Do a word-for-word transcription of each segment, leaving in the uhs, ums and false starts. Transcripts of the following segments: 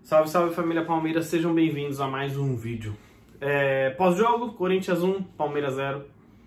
Salve, salve família Palmeiras, sejam bem-vindos a mais um vídeo. É, Pós-jogo, Corinthians um, Palmeiras zero.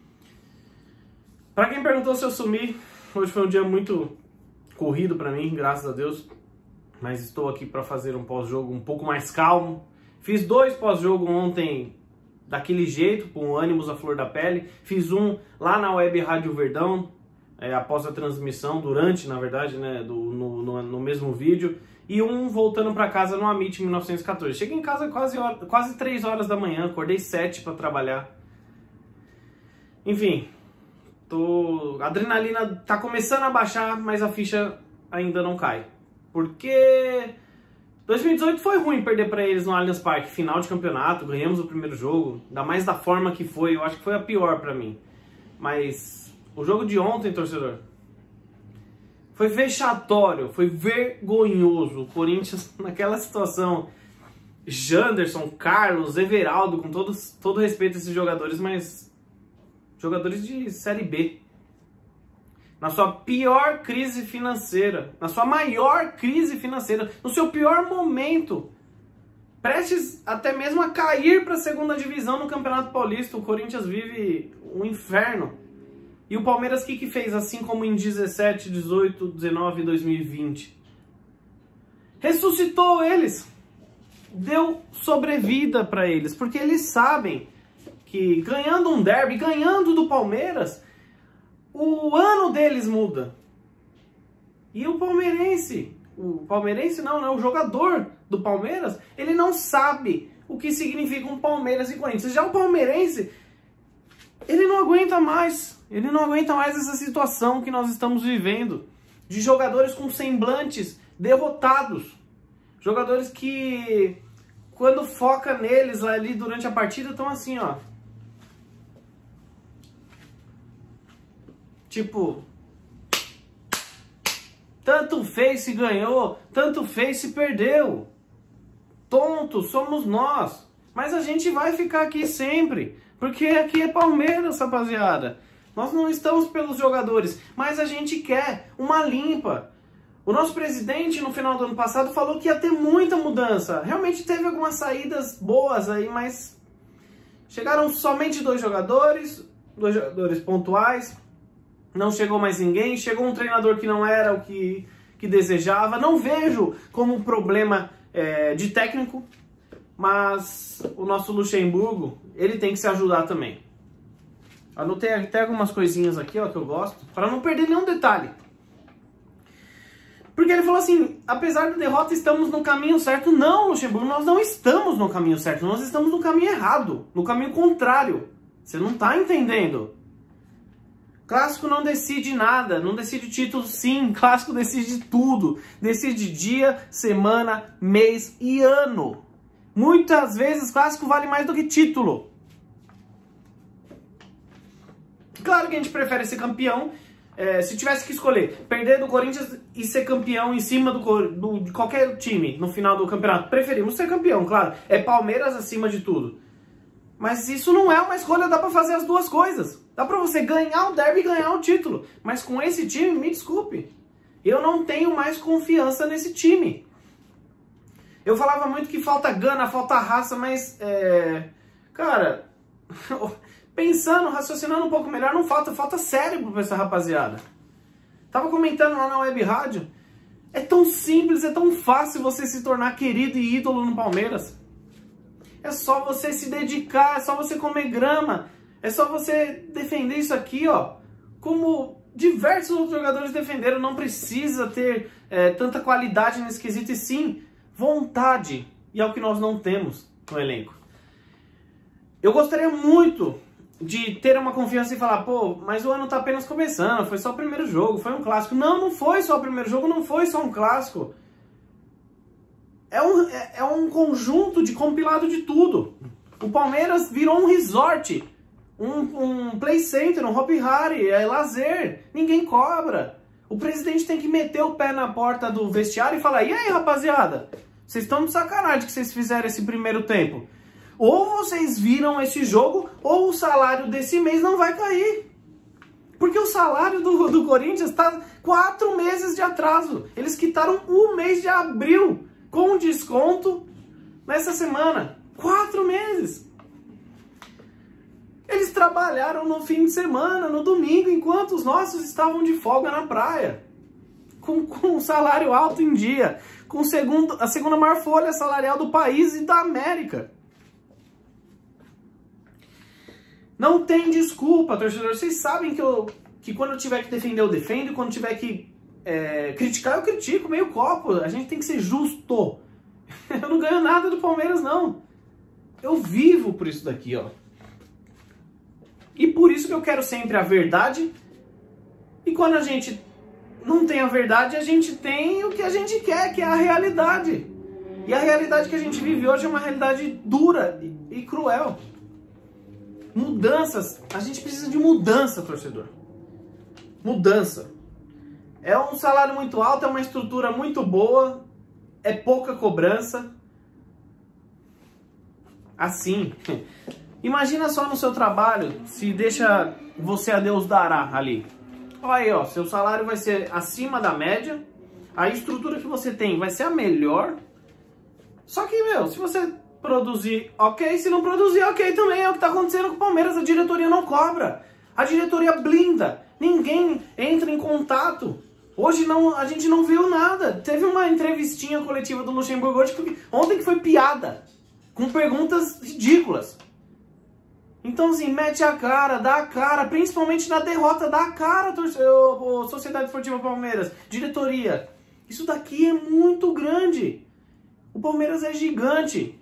Pra quem perguntou se eu sumi, hoje foi um dia muito corrido pra mim, graças a Deus. Mas estou aqui pra fazer um pós-jogo um pouco mais calmo. Fiz dois pós-jogo ontem daquele jeito, com ânimos à flor da pele. Fiz um lá na Web Rádio Verdão, é, após a transmissão, durante, na verdade, né, do, no, no, no mesmo vídeo. E um voltando para casa no Amit mil novecentos e quatorze. Cheguei em casa quase, quase três horas da manhã, acordei sete para trabalhar. Enfim, tô... a adrenalina tá começando a baixar, mas a ficha ainda não cai. Porque dois mil e dezoito foi ruim perder para eles no Allianz Parque, final de campeonato, ganhamos o primeiro jogo, ainda mais da forma que foi, eu acho que foi a pior para mim. Mas o jogo de ontem, torcedor, foi vexatório, foi vergonhoso. O Corinthians, naquela situação, Janderson, Carlos, Everaldo, com todos, todo respeito a esses jogadores, mas jogadores de Série B. Na sua pior crise financeira, na sua maior crise financeira, no seu pior momento, prestes até mesmo a cair para a segunda divisão no Campeonato Paulista, o Corinthians vive um inferno. E o Palmeiras, o que que fez, assim como em dezessete, dezoito, dezenove e dois mil e vinte? Ressuscitou eles. Deu sobrevida para eles. Porque eles sabem que ganhando um derby, ganhando do Palmeiras, o ano deles muda. E o palmeirense, o palmeirense não, né? O jogador do Palmeiras, ele não sabe o que significa um Palmeiras e Corinthians. Já o palmeirense, ele não aguenta mais. Ele não aguenta mais essa situação que nós estamos vivendo, de jogadores com semblantes derrotados. Jogadores que, quando foca neles lá ali durante a partida, estão assim, ó. Tipo, tanto fez se ganhou, tanto fez se perdeu. Tontos somos nós. Mas a gente vai ficar aqui sempre, porque aqui é Palmeiras, rapaziada. Nós não estamos pelos jogadores, mas a gente quer uma limpa. O nosso presidente, no final do ano passado, falou que ia ter muita mudança. Realmente teve algumas saídas boas aí, mas chegaram somente dois jogadores, dois jogadores pontuais. Não chegou mais ninguém, chegou um treinador que não era o que, que desejava. Não vejo como um problema é, de técnico, mas o nosso Luxemburgo, ele tem que se ajudar também. Anotei até algumas coisinhas aqui, ó, que eu gosto, para não perder nenhum detalhe. Porque ele falou assim, apesar da derrota, estamos no caminho certo. Não, Luxemburgo, nós não estamos no caminho certo, nós estamos no caminho errado, no caminho contrário. Você não tá entendendo. Clássico não decide nada, não decide título sim, clássico decide tudo. Decide dia, semana, mês e ano. Muitas vezes clássico vale mais do que título. Claro que a gente prefere ser campeão, é, se tivesse que escolher, perder do Corinthians e ser campeão em cima do, do, de qualquer time no final do campeonato. Preferimos ser campeão, claro. É Palmeiras acima de tudo. Mas isso não é uma escolha, dá pra fazer as duas coisas. Dá pra você ganhar o derby e ganhar o título. Mas com esse time, me desculpe, eu não tenho mais confiança nesse time. Eu falava muito que falta gana, falta raça, mas, é, cara... pensando, raciocinando um pouco melhor, não falta, falta cérebro pra essa rapaziada. Tava comentando lá na Web Rádio, é tão simples, é tão fácil você se tornar querido e ídolo no Palmeiras. É só você se dedicar, é só você comer grama, é só você defender isso aqui, ó, como diversos outros jogadores defenderam. Não precisa ter é, tanta qualidade nesse quesito, e sim vontade, e é o que nós não temos no elenco. Eu gostaria muito de ter uma confiança e falar, pô, mas o ano tá apenas começando, foi só o primeiro jogo, foi um clássico. Não, não foi só o primeiro jogo, não foi só um clássico. É um, é, é um conjunto de compilado de tudo. O Palmeiras virou um resort, um, um play center, um Hopi Hari, é lazer, ninguém cobra. O presidente tem que meter o pé na porta do vestiário e falar, e aí, rapaziada, vocês estão de sacanagem que vocês fizeram esse primeiro tempo. Ou vocês viram esse jogo, ou o salário desse mês não vai cair. Porque o salário do, do Corinthians está quatro meses de atraso. Eles quitaram um mês de abril com desconto nessa semana. Quatro meses. Eles trabalharam no fim de semana, no domingo, enquanto os nossos estavam de folga na praia. Com, com um salário alto em dia. Com segundo, a segunda maior folha salarial do país e da América. Não tem desculpa, torcedor. Vocês sabem que, eu, que quando eu tiver que defender, eu defendo. Quando tiver que é, criticar, eu critico. Meio copo. A gente tem que ser justo. Eu não ganho nada do Palmeiras, não. Eu vivo por isso daqui, ó. E por isso que eu quero sempre a verdade. E quando a gente não tem a verdade, a gente tem o que a gente quer, que é a realidade. E a realidade que a gente vive hoje é uma realidade dura e, e cruel. Mudanças. A gente precisa de mudança, torcedor. Mudança. É um salário muito alto, é uma estrutura muito boa, é pouca cobrança. Assim. Imagina só no seu trabalho, se deixa você a Deus dará ali. Olha aí, ó, seu salário vai ser acima da média, a estrutura que você tem vai ser a melhor. Só que, meu, se você produzir, ok, se não produzir, ok também. É o que tá acontecendo com o Palmeiras, a diretoria não cobra. A diretoria blinda, ninguém entra em contato. Hoje não, a gente não viu nada. Teve uma entrevistinha coletiva do Luxemburgo hoje, que, ontem que foi piada, com perguntas ridículas. Então, assim, mete a cara, dá a cara, principalmente na derrota, dá a cara, torcedor, Sociedade Esportiva Palmeiras, diretoria. Isso daqui é muito grande. O Palmeiras é gigante.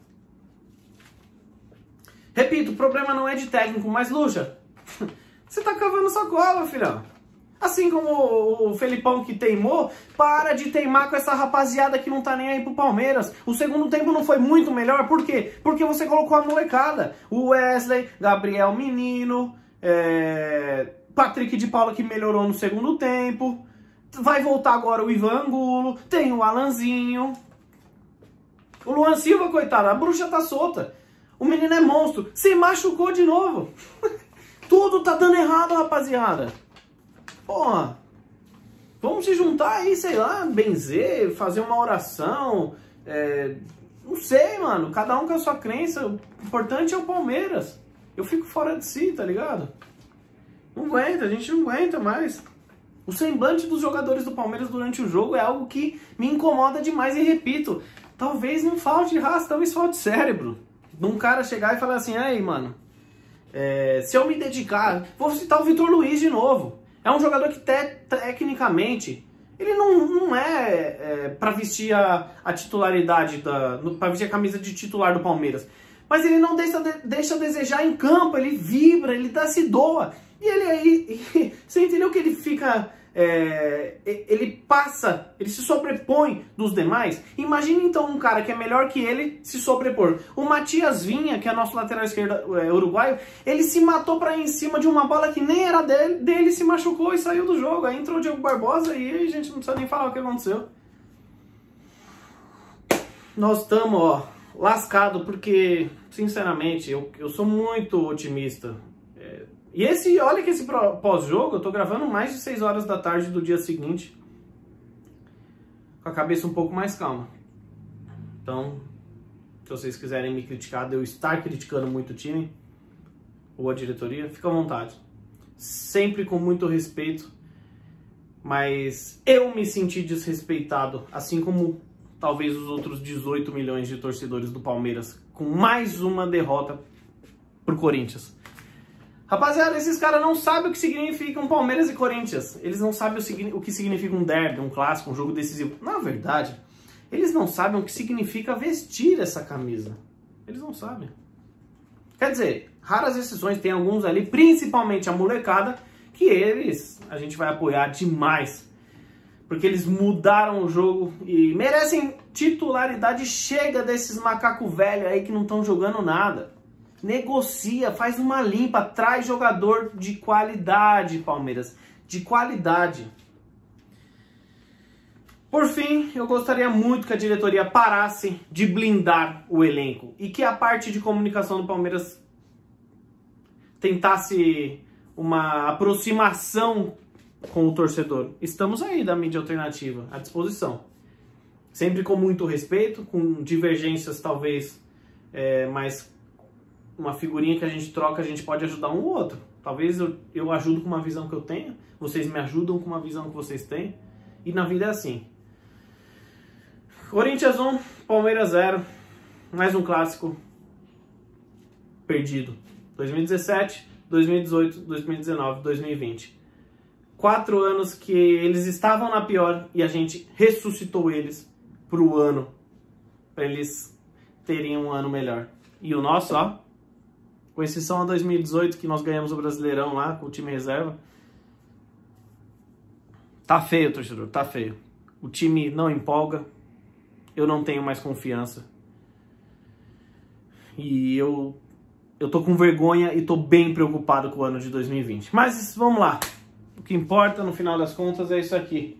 Repito, o problema não é de técnico, mas, Luxa, você tá cavando sacola, filhão. Assim como o Felipão que teimou, para de teimar com essa rapaziada que não tá nem aí pro Palmeiras. O segundo tempo não foi muito melhor, por quê? Porque você colocou a molecada. O Wesley, Gabriel Menino, é... Patrick de Paula que melhorou no segundo tempo. Vai voltar agora o Ivan Angulo, tem o Alanzinho. O Luan Silva, coitado, a bruxa tá solta. O menino é monstro, se machucou de novo. Tudo tá dando errado, rapaziada. Porra, vamos se juntar aí, sei lá, benzer, fazer uma oração, é, não sei, mano, cada um com a sua crença, o importante é o Palmeiras. Eu fico fora de si, tá ligado? Não aguenta, a gente não aguenta mais. O semblante dos jogadores do Palmeiras durante o jogo é algo que me incomoda demais e repito, talvez não falte raça, talvez falte cérebro. De um cara chegar e falar assim, aí, mano, é, se eu me dedicar, vou citar o Vitor Luiz de novo. É um jogador que, te, tecnicamente, ele não, não é, é para vestir a, a titularidade, para vestir a camisa de titular do Palmeiras. Mas ele não deixa, deixa a desejar em campo, ele vibra, ele dá, se doa. E ele aí, e, você entendeu que ele fica, é, ele passa, ele se sobrepõe dos demais? Imagina então um cara que é melhor que ele se sobrepor. O Matias Vinha, que é nosso lateral esquerdo é, uruguaio, ele se matou para ir em cima de uma bola que nem era dele, dele, se machucou e saiu do jogo. Aí entrou o Diego Barbosa e aí a gente não precisa nem falar o que aconteceu. Nós estamos, ó, lascado porque, sinceramente, eu, eu sou muito otimista. É, E esse, olha que esse pós-jogo, eu tô gravando mais de seis horas da tarde do dia seguinte. Com a cabeça um pouco mais calma. Então, se vocês quiserem me criticar de eu estar criticando muito o time, ou a diretoria, fica à vontade. Sempre com muito respeito. Mas eu me senti desrespeitado, assim como talvez os outros dezoito milhões de torcedores do Palmeiras, com mais uma derrota pro Corinthians. Rapaziada, esses caras não sabem o que significa um Palmeiras e Corinthians. Eles não sabem o que significa um derby, um clássico, um jogo decisivo. Na verdade, eles não sabem o que significa vestir essa camisa. Eles não sabem. Quer dizer, raras exceções, tem alguns ali, principalmente a molecada, que eles a gente vai apoiar demais. Porque eles mudaram o jogo e merecem titularidade. Chega desses macaco velho aí que não estão jogando nada. Negocia, faz uma limpa, traz jogador de qualidade, Palmeiras, de qualidade. Por fim, eu gostaria muito que a diretoria parasse de blindar o elenco e que a parte de comunicação do Palmeiras tentasse uma aproximação com o torcedor. Estamos aí da mídia alternativa, à disposição. sempre com muito respeito, com divergências talvez, é, mas uma figurinha que a gente troca, a gente pode ajudar um ou outro. Talvez eu, eu ajudo com uma visão que eu tenho, vocês me ajudam com uma visão que vocês têm, e na vida é assim. Corinthians um, Palmeiras zero, mais um clássico perdido. dois mil e dezessete, dois mil e dezoito, dois mil e dezenove, dois mil e vinte. Quatro anos que eles estavam na pior e a gente ressuscitou eles pro ano, para eles terem um ano melhor. E o nosso, ó, com exceção a dois mil e dezoito, que nós ganhamos o Brasileirão lá com o time reserva, tá feio, torcedor, tá feio. O time não empolga, eu não tenho mais confiança. E eu, eu tô com vergonha e tô bem preocupado com o ano de dois mil e vinte. Mas vamos lá. O que importa, no final das contas, é isso aqui.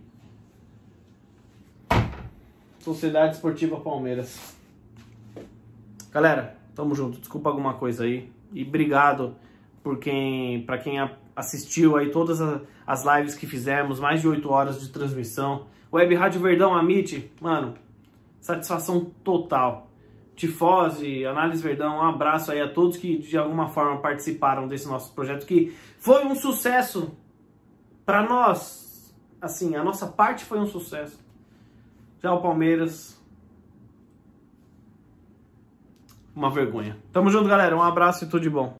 Sociedade Esportiva Palmeiras. Galera, tamo junto. Desculpa alguma coisa aí. E obrigado por quem, pra quem assistiu aí todas as lives que fizemos. Mais de oito horas de transmissão. Web Rádio Verdão, Amit, mano, satisfação total. Tifose, Análise Verdão, um abraço aí a todos que de alguma forma participaram desse nosso projeto, que foi um sucesso para nós. Assim, a nossa parte foi um sucesso. Já o Palmeiras, uma vergonha. Tamo junto, galera. Um abraço e tudo de bom.